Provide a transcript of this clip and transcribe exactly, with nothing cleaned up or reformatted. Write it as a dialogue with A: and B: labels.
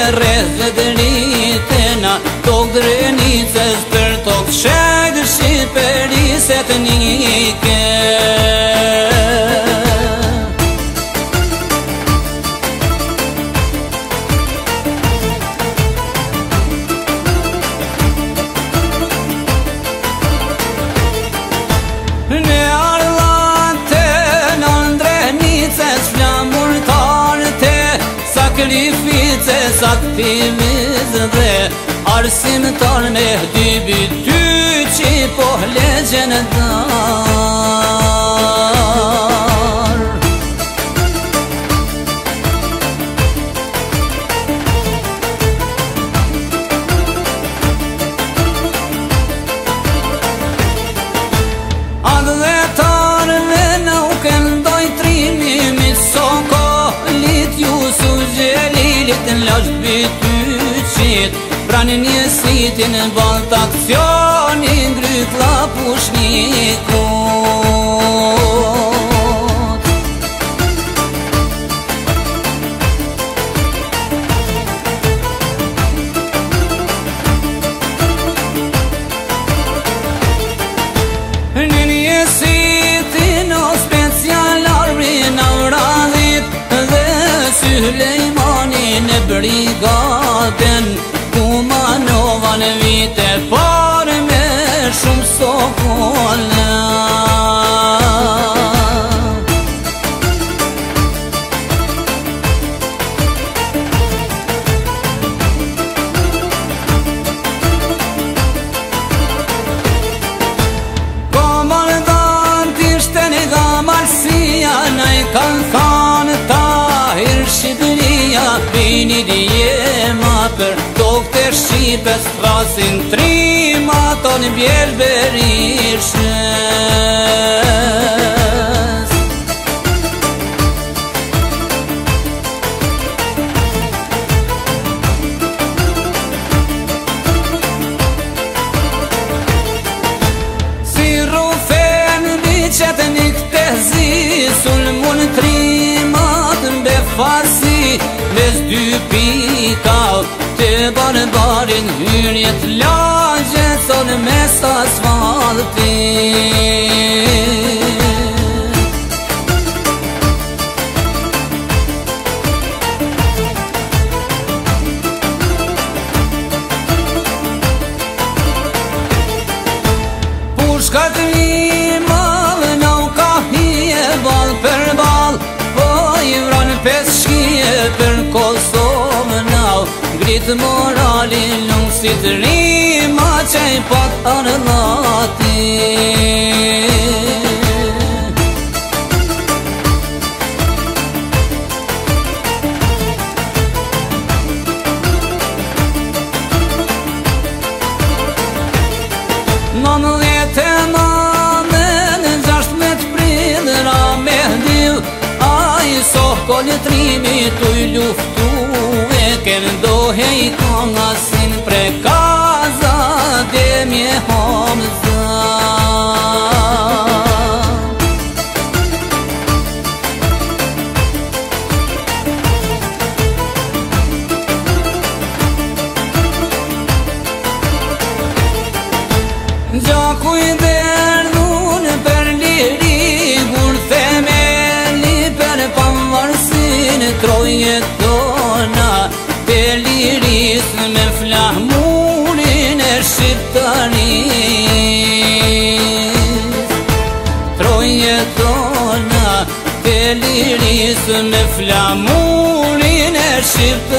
A: rreth dhe rritena, tok drenicës për tok shajt Shqipërisë të nike. Në ardhate në ndrenicës flamurtarte, sakrificës aktivizë dhe arsimtar me dybi ty që po legendar. Adhetarve nuk e ndoj trimi Miso kohlit Jusuf Gjelilit në lasht bityqit, pranin njësitin balt aksionin grykla pushnikut. Në njësitin o specialarrin Avradhit dhe Sülejmani në brigaden, Kumanova në vite par me shumë sokolla. Komandant ishte një gamalsia, në i kanë thanë Tahir Shqipëria, bini djema për tok të Shqipës, thrasin trima ton bjell berishës. Si rufen biqet një këtë zi, sulmun trimat mbe farsi, mes dy pika të barbarin hyrjet lagje son mes asfalti. Pushkat limal në u ka hije bal për bal, po i vranë pes shkije për Kosovë nau, gritë moralin lungë si të rima që i pat arëllati. Nëndhjetë e nënën, gjashtmet prill Rame Dill, a i sokoll trimi tu i luftu e këndohe i kongasin pre kaza dhe mje Hamza. Gjaku i derdhun për liri, gur themeli për pavarësin troje tona, për liris me flahmurin e shqiptaris. Troje tona, për liris me flahmurin e shqiptaris.